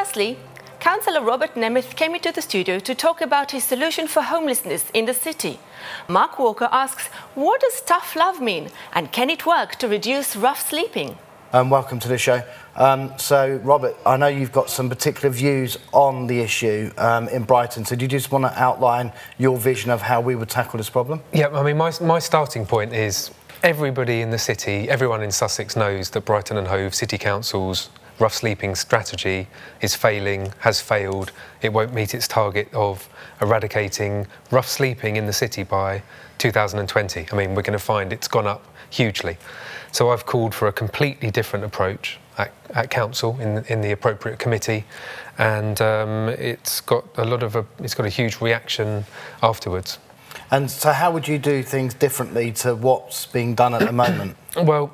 Firstly, Cllr Robert Nemeth came into the studio to talk about his solution for homelessness in the city. Mark Walker asks, what does tough love mean, and can it work to reduce rough sleeping? Welcome to the show. So, Robert, I know you've got some particular views on the issue in Brighton, so do you just want to outline your vision of how we would tackle this problem? Yeah, I mean, my starting point is everybody in the city, everyone in Sussex knows that Brighton and Hove City Council's rough sleeping strategy is failing, has failed. It won't meet its target of eradicating rough sleeping in the city by 2020. I mean, we're going to find it's gone up hugely. So I've called for a completely different approach at council in the appropriate committee, and it's got a huge reaction afterwards. And so how would you do things differently to what's being done at the moment? Well,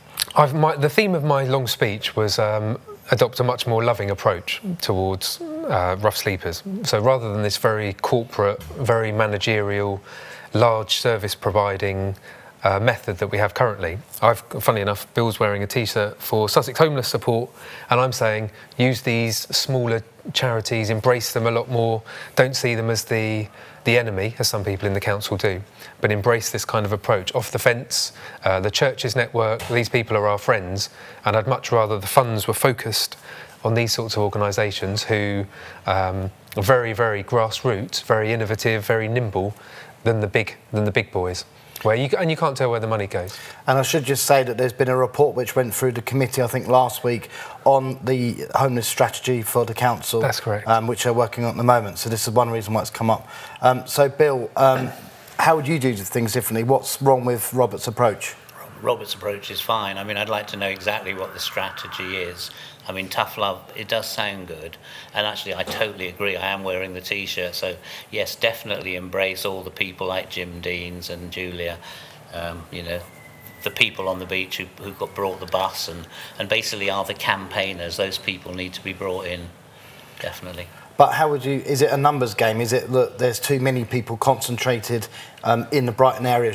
the theme of my long speech was adopt a much more loving approach towards rough sleepers. So rather than this very corporate, very managerial, large service providing method that we have currently. Funnily enough, Bill's wearing a T-shirt for Sussex Homeless Support, and I'm saying use these smaller charities, embrace them a lot more, don't see them as the enemy, as some people in the council do, but embrace this kind of approach. Off the fence, the churches network, these people are our friends, and I'd much rather the funds were focused on these sorts of organisations who are very, very grassroots, very innovative, very nimble, than the big boys. And you can't tell where the money goes. And I should just say that there's been a report which went through the committee, I think, last week on the homeless strategy for the council. That's correct. Which they're working on at the moment. So this is one reason why it's come up. So, Bill, how would you do things differently? What's wrong with Robert's approach? Robert's approach is fine. I mean, I'd like to know exactly what the strategy is. I mean, tough love, it does sound good. And actually, I totally agree. I am wearing the T-shirt. So, yes, definitely embrace all the people like Jim Deans and Julia, you know, the people on the beach who got brought the bus and basically are the campaigners. Those people need to be brought in, definitely. But how would you, is it a numbers game? Is it that there's too many people concentrated in the Brighton area?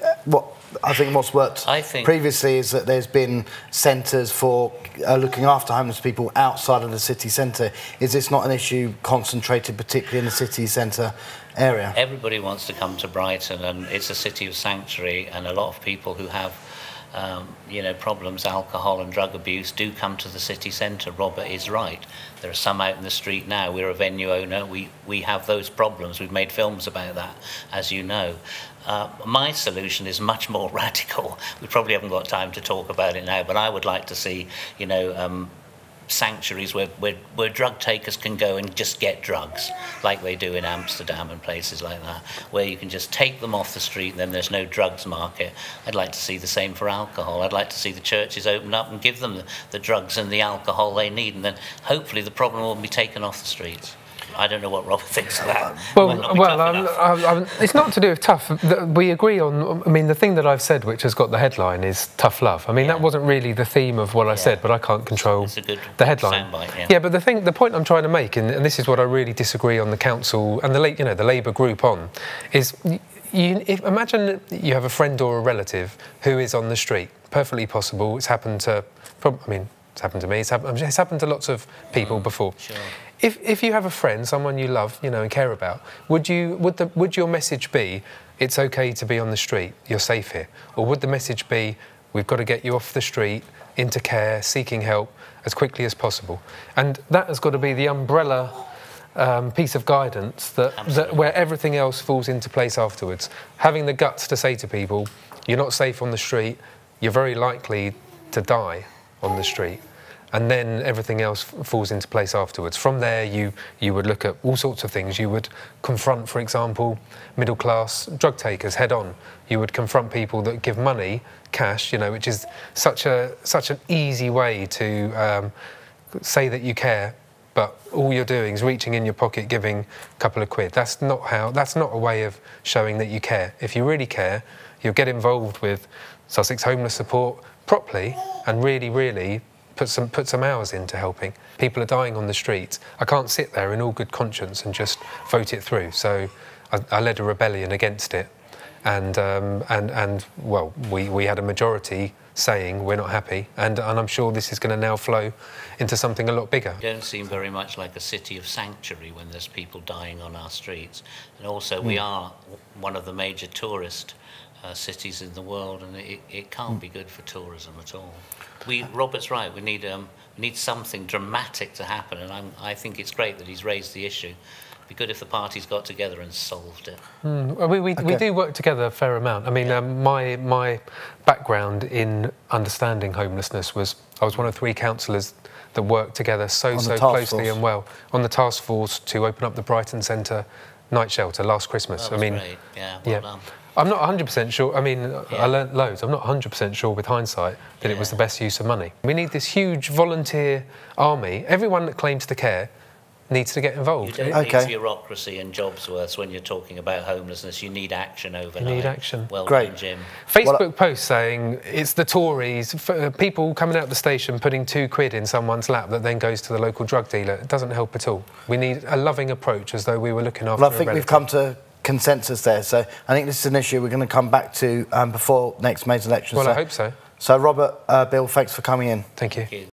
I think what's worked previously is that there's been centres for looking after homeless people outside of the city centre. Is this not an issue concentrated particularly in the city centre area? Everybody wants to come to Brighton, and it's a city of sanctuary, and a lot of people who have you know, problems, alcohol and drug abuse, do come to the city centre. Robert is right. There are some out in the street now. We're a venue owner. We have those problems. We've made films about that, as you know. My solution is much more radical. We probably haven't got time to talk about it now, but I would like to see, you know, sanctuaries where drug takers can go and just get drugs, like they do in Amsterdam and places like that, where you can just take them off the street and then there's no drugs market. I'd like to see the same for alcohol. I'd like to see the churches open up and give them the drugs and the alcohol they need, and then hopefully the problem will be taken off the streets. I don't know what Robert thinks of that. Well, it's not to do with tough. We agree on. I mean, the thing that I've said, which has got the headline, is tough love. I mean, that wasn't really the theme of what I said, but I can't control the headline. Yeah, but the point I'm trying to make, and this is what I really disagree on the council and the Labour group on, is imagine you have a friend or a relative who is on the street. Perfectly possible. It's happened to. It's happened to me. It's happened to lots of people before. Sure. If you have a friend, someone you love, you know, and care about, would your message be, it's okay to be on the street, you're safe here? Or would the message be, we've got to get you off the street, into care, seeking help as quickly as possible? And that has got to be the umbrella piece of guidance that where everything else falls into place afterwards. Having the guts to say to people, you're not safe on the street, you're very likely to die on the street. And then everything else falls into place afterwards. From there, you would look at all sorts of things. You would confront, for example, middle-class drug takers head-on. You would confront people that give money, cash, you know, which is such an easy way to say that you care, but all you're doing is reaching in your pocket, giving a couple of quid. That's not a way of showing that you care. If you really care, you'll get involved with Sussex Homeless Support properly and really, really put some hours into helping. People are dying on the streets. I can't sit there in all good conscience and just vote it through. So I led a rebellion against it, and well, we had a majority saying we're not happy, and I'm sure this is going to now flow into something a lot bigger. We don't seem very much like a city of sanctuary when there's people dying on our streets. And also we are one of the major tourist cities in the world, and it can't be good for tourism at all. Robert's right, we need something dramatic to happen, and I think it's great that he's raised the issue. It'd be good if the parties got together and solved it. We do work together a fair amount. I mean, my background in understanding homelessness was I was one of 3 councillors that worked together so closely and well on the task force to open up the Brighton Centre night shelter last Christmas. That was great. Yeah, well done. I'm not 100% sure. I mean, I learnt loads. I'm not 100% sure with hindsight that it was the best use of money. We need this huge volunteer army. Everyone that claims to care needs to get involved. You don't need bureaucracy and jobs worths when you're talking about homelessness. You need action overnight. You need action. Well done, Jim. Facebook post saying it's the Tories, people coming out the station putting £2 in someone's lap that then goes to the local drug dealer. It doesn't help at all. We need a loving approach as though we were looking after Well, I think we've come to consensus there, so I think this is an issue we're going to come back to before next May's election. Well, I hope so. So, Robert, Bill, thanks for coming in. Thank you.